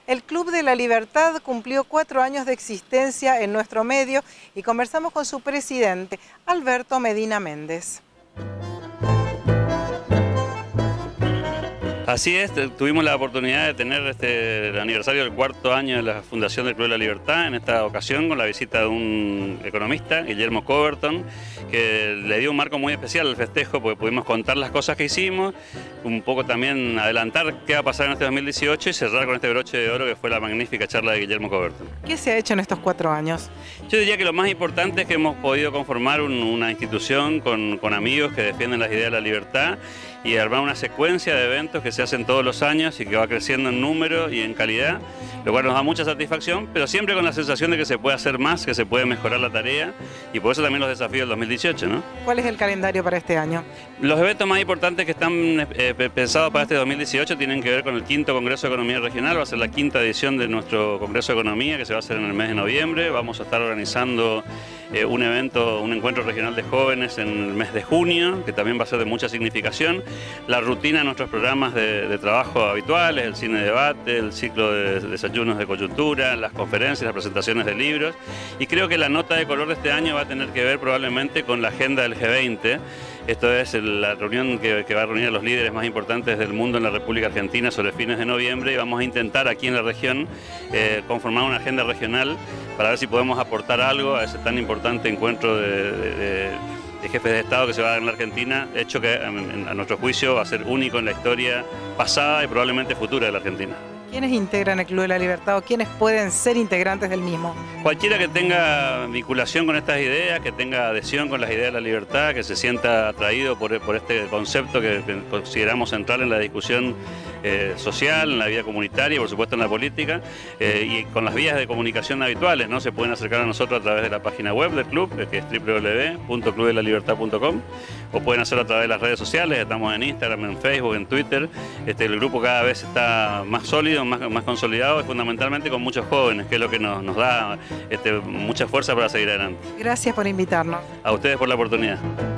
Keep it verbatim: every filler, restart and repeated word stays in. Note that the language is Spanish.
El Club de la Libertad cumplió cuatro años de existencia en nuestro medio y conversamos con su presidente, Alberto Medina Méndez. Así es, tuvimos la oportunidad de tener este, el aniversario del cuarto año de la fundación del Club de la Libertad, en esta ocasión con la visita de un economista, Guillermo Coberton, que le dio un marco muy especial al festejo porque pudimos contar las cosas que hicimos, un poco también adelantar qué va a pasar en este dos mil dieciocho y cerrar con este broche de oro que fue la magnífica charla de Guillermo Coberton. ¿Qué se ha hecho en estos cuatro años? Yo diría que lo más importante es que hemos podido conformar un, una institución con, con amigos que defienden las ideas de la libertad y armar una secuencia de eventos que se hacen todos los años y que va creciendo en número y en calidad, lo cual nos da mucha satisfacción, pero siempre con la sensación de que se puede hacer más, que se puede mejorar la tarea, y por eso también los desafíos del dos mil dieciocho, ¿no? ¿Cuál es el calendario para este año? Los eventos más importantes que están eh, pensados para este dos mil dieciocho tienen que ver con el quinto Congreso de Economía Regional. Va a ser la quinta edición de nuestro Congreso de Economía, que se va a hacer en el mes de noviembre. Vamos a estar organizando eh, un evento, un encuentro regional de jóvenes en el mes de junio, que también va a ser de mucha significación. La rutina de nuestros programas de, de trabajo habituales, el cine debate, el ciclo de desayunos de coyuntura, las conferencias, las presentaciones de libros. Y creo que la nota de color de este año va a tener que ver probablemente con la agenda del G veinte. Esto es la reunión que, que va a reunir a los líderes más importantes del mundo en la República Argentina sobre fines de noviembre, y vamos a intentar aquí en la región eh, conformar una agenda regional para ver si podemos aportar algo a ese tan importante encuentro de, de, de, de jefes de Estado que se va a dar en la Argentina, hecho que a nuestro juicio va a ser único en la historia pasada y probablemente futura de la Argentina. ¿Quiénes integran el Club de la Libertad o quiénes pueden ser integrantes del mismo? Cualquiera que tenga vinculación con estas ideas, que tenga adhesión con las ideas de la libertad, que se sienta atraído por, por este concepto que, que consideramos central en la discusión eh, social, en la vida comunitaria y por supuesto en la política, eh, y con las vías de comunicación habituales, ¿no? Se pueden acercar a nosotros a través de la página web del club, que es doble u doble u doble u punto club de la libertad punto com, o pueden hacerlo a través de las redes sociales. Estamos en Instagram, en Facebook, en Twitter. Este, el grupo cada vez está más sólido, más, más consolidado, y fundamentalmente con muchos jóvenes, que es lo que nos, nos da este, mucha fuerza para seguir adelante. Gracias por invitarnos. A ustedes por la oportunidad.